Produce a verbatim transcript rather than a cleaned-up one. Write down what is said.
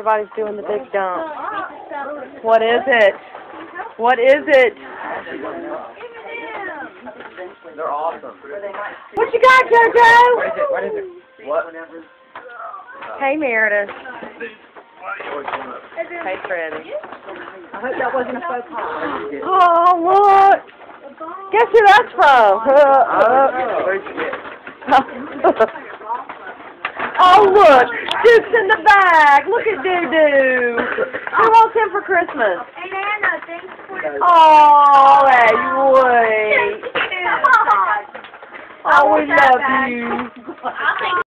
everybody's doing the big dump. What is it? What is it? They're awesome. What you got, JoJo? What is it? What is it? What? Hey, Meredith. Hey, Freddie. I hope that wasn't a faux pas. Oh, look. Guess who that's from? Oh, look. Duke's in the bag. Look at Doo-Doo. Who wants him for Christmas? Hey, Nana, thanks for... Oh, hey, wait. Oh, we love you. I'll take